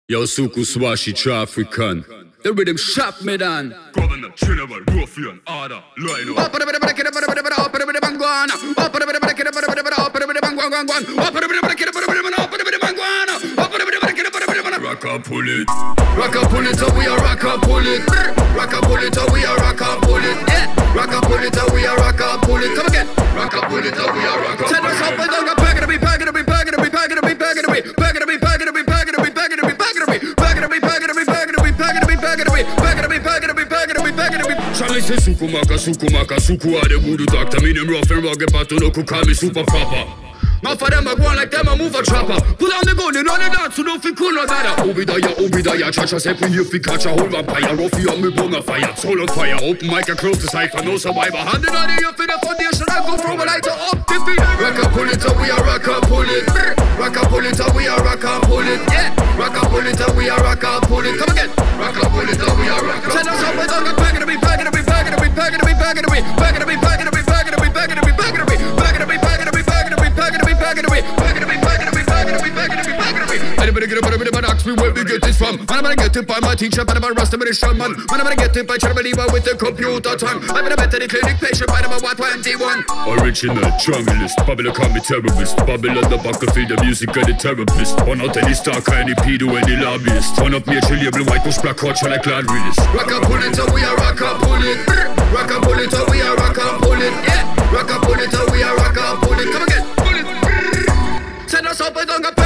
Yo, Suku Swashi African. The rhythm shop me down. Governor, General, Ruffian, Order, Line up. Rock and pull it. Rock and pull it, we are rock and pull it. Rock and pull it, we are rock and pull it. Yeah. Rock and pull it, we are rock and pull it. Come again. Rock and pull it, we are rock and pull it. Send us up and down, pack it to be, pack it to be, pack it to be, pack it to be, pack it to be, pack it to be, pack it to be, pack it to be, pack it to be, pack it to be, pack it to be, pack it to be, pack it to be, pack it to be, pack it to be, pack it to be, pack it to be, pack it to be, pack it to be. Charlie say Suku are the voodoo doctor. Me them rough and rugged, but no could call me super proper. Half of them a go on like them a move a chopper. Pull on the gun, you know the dance, so don't feel cool no matter. Obidaya, Chacha say we here fi catch a whole vampire. Ruffy on me bung a fire, soul on fire. Open mic and close the cipher, no survivor. Handed on the for the foundation, I go from a lighter up the feet. Rock and pull it, we are rock and pull it. Rock and pull it, we are rock and pull it. Yeah, rock and pull it, we are rock and pull it. Come again. Rock and pull it, we are rock and pull it. Send us up and down, pack it to be, pack it to be, pack it to be, pack it to be, pack it to be, pack it to be, pack it to be, pack it to be, pack it to be, pack it to be, pack it to be, pack it to be, pack it to be, pack it to be, pack it to be. Anybody get up and everybody ask me where we get this from. Man, I'm gonna get it by my teacher, man, I'm gonna rust with a shaman. Man, I'm gonna get it by Charlie with the computer time. I'm gonna bet the clinic patient by number 121. Original junglist, Babylon call me terrorist. Babylon the battlefield, the music and the therapist. One out any stalker, any pedo, any lobbyist. One up major label, white bush, black culture like Glad Willis. Rock and pull it, we are rock and pull it. Rock and pull it, we are rock and pull it. Yeah, rock and pull it, we are rock and pull it. Come again. Send us up and down.